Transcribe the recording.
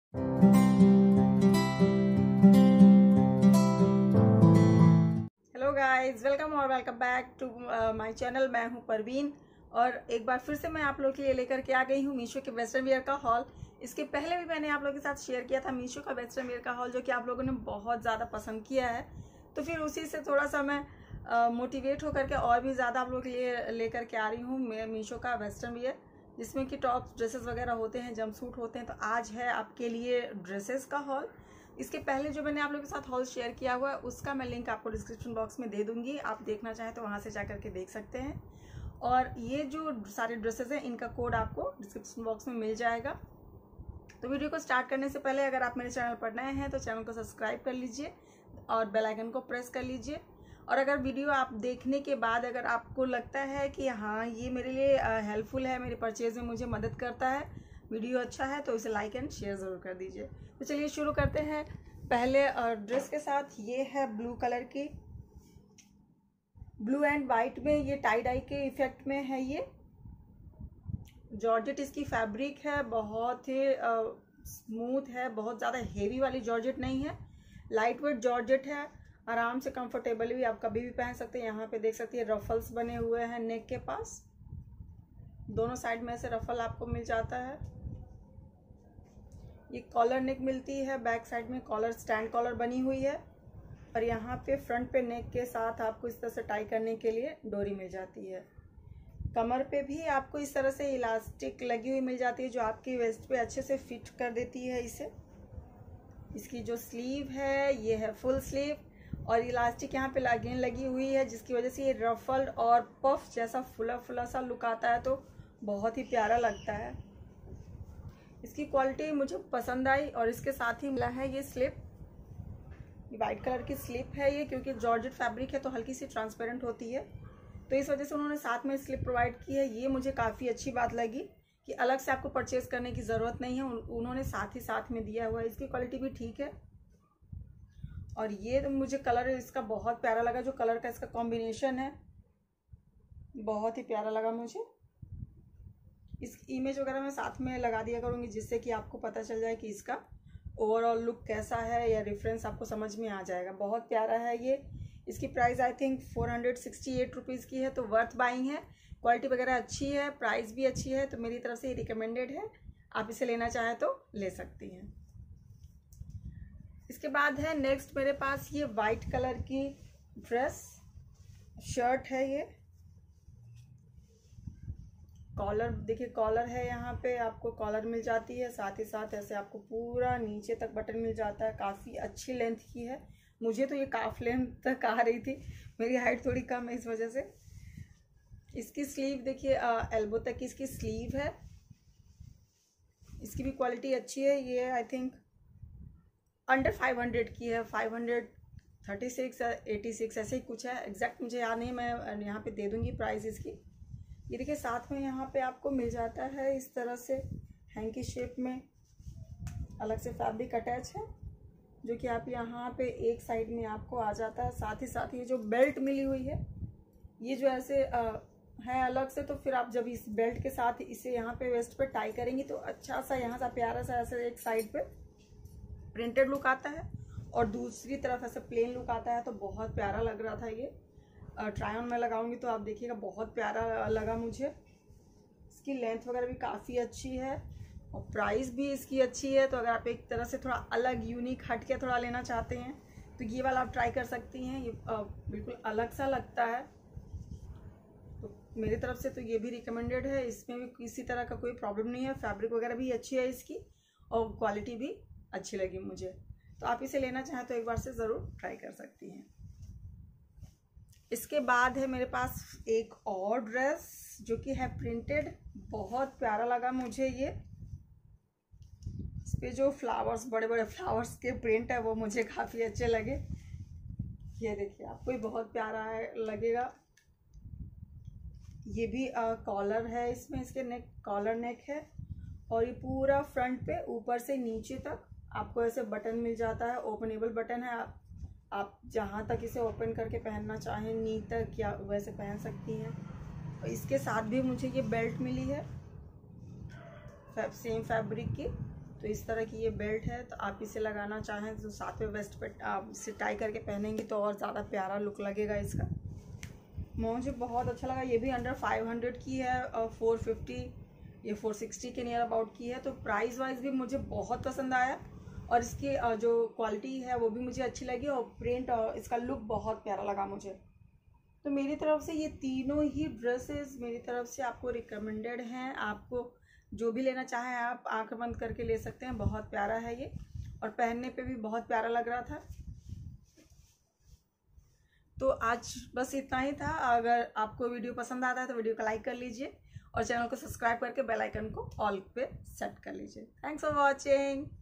Hello guys, welcome और welcome back to my channel. मैं हूं परवीन और एक बार फिर से मैं आप लोगों के लिए लेकर के आ गई हूं मीशो के वेस्टर्न वियर का हॉल। इसके पहले भी मैंने आप लोगों के साथ शेयर किया था मीशो का वेस्टर्न वियर का हॉल, जो कि आप लोगों ने बहुत ज़्यादा पसंद किया है। तो फिर उसी से थोड़ा सा मैं मोटिवेट होकर के और भी ज़्यादा आप लोगों के लिए लेकर के आ रही हूँ मैं मीशो का वेस्टर्न वियर, जिसमें कि टॉप ड्रेसेस वगैरह होते हैं, जंप सूट होते हैं। तो आज है आपके लिए ड्रेसेस का हॉल। इसके पहले जो मैंने आप लोगों के साथ हॉल शेयर किया हुआ है उसका मैं लिंक आपको डिस्क्रिप्शन बॉक्स में दे दूंगी, आप देखना चाहें तो वहां से जाकर के देख सकते हैं। और ये जो सारे ड्रेसेस हैं इनका कोड आपको डिस्क्रिप्शन बॉक्स में मिल जाएगा। तो वीडियो को स्टार्ट करने से पहले अगर आप मेरे चैनल पर नए हैं तो चैनल को सब्सक्राइब कर लीजिए और बेल आइकन को प्रेस कर लीजिए। और अगर वीडियो आप देखने के बाद अगर आपको लगता है कि हाँ ये मेरे लिए हेल्पफुल है, मेरे परचेज में मुझे मदद करता है, वीडियो अच्छा है, तो इसे लाइक एंड शेयर ज़रूर कर दीजिए। तो चलिए शुरू करते हैं। पहले ड्रेस के साथ ये है ब्लू कलर की, ब्लू एंड वाइट में, ये टाई डाई के इफेक्ट में है। ये जॉर्जेट इसकी फैब्रिक है, बहुत ही स्मूथ है, बहुत ज़्यादा हेवी वाली जॉर्जेट नहीं है, लाइट वेट जॉर्जेट है, आराम से कंफर्टेबल भी आप कभी भी पहन सकते हैं। यहाँ पे देख सकते हैं रफल्स बने हुए हैं नेक के पास, दोनों साइड में से रफल आपको मिल जाता है। ये कॉलर नेक मिलती है, बैक साइड में कॉलर स्टैंड कॉलर बनी हुई है और यहाँ पे फ्रंट पे नेक के साथ आपको इस तरह से टाई करने के लिए डोरी मिल जाती है। कमर पे भी आपको इस तरह से इलास्टिक लगी हुई मिल जाती है जो आपकी वेस्ट पे अच्छे से फिट कर देती है इसे। इसकी जो स्लीव है ये है फुल स्लीव और इलास्टिक यहाँ पे अगेन लगी हुई है, जिसकी वजह से ये रफल्ड और पफ जैसा फुला फुला सा लुक आता है, तो बहुत ही प्यारा लगता है। इसकी क्वालिटी मुझे पसंद आई और इसके साथ ही मिला है ये स्लिप, वाइट कलर की स्लिप है ये, क्योंकि जॉर्जेट फैब्रिक है तो हल्की सी ट्रांसपेरेंट होती है, तो इस वजह से उन्होंने साथ में स्लिप प्रोवाइड की है। ये मुझे काफ़ी अच्छी बात लगी कि अलग से आपको परचेज करने की ज़रूरत नहीं है, उन्होंने साथ ही साथ में दिया हुआ है। इसकी क्वालिटी भी ठीक है और ये तो मुझे कलर इसका बहुत प्यारा लगा, जो कलर का इसका कॉम्बिनेशन है बहुत ही प्यारा लगा मुझे। इस इमेज वगैरह मैं साथ में लगा दिया करूँगी, जिससे कि आपको पता चल जाए कि इसका ओवरऑल लुक कैसा है, या रेफरेंस आपको समझ में आ जाएगा। बहुत प्यारा है ये। इसकी प्राइस आई थिंक 468 रुपीज़ की है, तो वर्थ बाइंग है। क्वालिटी वगैरह अच्छी है, प्राइस भी अच्छी है, तो मेरी तरफ से ये रिकमेंडेड है। आप इसे लेना चाहें तो ले सकती हैं। इसके बाद है नेक्स्ट मेरे पास ये वाइट कलर की ड्रेस शर्ट है। ये कॉलर देखिए, कॉलर है, यहाँ पे आपको कॉलर मिल जाती है, साथ ही साथ ऐसे आपको पूरा नीचे तक बटन मिल जाता है। काफ़ी अच्छी लेंथ की है, मुझे तो ये काफ लेंथ तक आ रही थी, मेरी हाइट थोड़ी कम है इस वजह से। इसकी स्लीव देखिए, एल्बो तक की इसकी स्लीव है। इसकी भी क्वालिटी अच्छी है। ये आई थिंक अंडर 500 की है, 536 या 86 ऐसे ही कुछ है, एग्जैक्ट मुझे याद नहीं, मैं यहाँ पे दे दूँगी प्राइस इसकी। ये देखिए साथ में यहाँ पे आपको मिल जाता है इस तरह से हैंकी शेप में, अलग से फैब्रिक अटैच है, जो कि आप यहाँ पे एक साइड में आपको आ जाता है। साथ ही साथ ये जो बेल्ट मिली हुई है, ये जो ऐसे है अलग से, तो फिर आप जब इस बेल्ट के साथ इसे यहाँ पे वेस्ट पे टाई करेंगी तो अच्छा सा यहाँ सा प्यारा सा ऐसे एक साइड पे प्रिंटेड लुक आता है और दूसरी तरफ ऐसे प्लेन लुक आता है, तो बहुत प्यारा लग रहा था ये। ट्राई ऑन में लगाऊंगी तो आप देखिएगा, बहुत प्यारा लगा मुझे। इसकी लेंथ वगैरह भी काफ़ी अच्छी है और प्राइस भी इसकी अच्छी है, तो अगर आप एक तरह से थोड़ा अलग यूनिक हट के थोड़ा लेना चाहते हैं तो ये वाला आप ट्राई कर सकती हैं। ये बिल्कुल अलग सा लगता है, तो मेरी तरफ से तो ये भी रिकमेंडेड है। इसमें भी किसी तरह का कोई प्रॉब्लम नहीं है, फैब्रिक वगैरह भी अच्छी है इसकी और क्वालिटी भी अच्छी लगी मुझे, तो आप इसे लेना चाहें तो एक बार से ज़रूर ट्राई कर सकती हैं। इसके बाद है मेरे पास एक और ड्रेस जो कि है प्रिंटेड, बहुत प्यारा लगा मुझे ये। इस पे जो फ्लावर्स, बड़े बड़े फ्लावर्स के प्रिंट है वो मुझे काफ़ी अच्छे लगे। ये देखिए, आपको भी बहुत प्यारा लगेगा। ये भी कॉलर है इसमें, इसके नेक कॉलर नेक है और ये पूरा फ्रंट पे ऊपर से नीचे तक आपको ऐसे बटन मिल जाता है, ओपनेबल बटन है। आप जहाँ तक इसे ओपन करके पहनना चाहें, नी तक या वैसे पहन सकती हैं। और इसके साथ भी मुझे ये बेल्ट मिली है सेम फैब्रिक की, तो इस तरह की ये बेल्ट है, तो आप इसे लगाना चाहें तो साथ में वेस्ट पे आप इसे टाई करके पहनेंगी तो और ज़्यादा प्यारा लुक लगेगा इसका। मुझे बहुत अच्छा लगा। ये भी अंडर 500 की है और 450 ये 460 के नियर अबाउट की है। तो प्राइस वाइज भी मुझे बहुत पसंद आया और इसकी जो क्वालिटी है वो भी मुझे अच्छी लगी और प्रिंट और इसका लुक बहुत प्यारा लगा मुझे। तो मेरी तरफ से ये तीनों ही ड्रेसेस मेरी तरफ से आपको रिकमेंडेड हैं। आपको जो भी लेना चाहें आप आंख बंद करके ले सकते हैं। बहुत प्यारा है ये और पहनने पे भी बहुत प्यारा लग रहा था। तो आज बस इतना ही था। अगर आपको वीडियो पसंद आता है तो वीडियो को लाइक कर लीजिए और चैनल को सब्सक्राइब करके बेल आइकन को ऑल पे सेट कर लीजिए। Thanks for watching.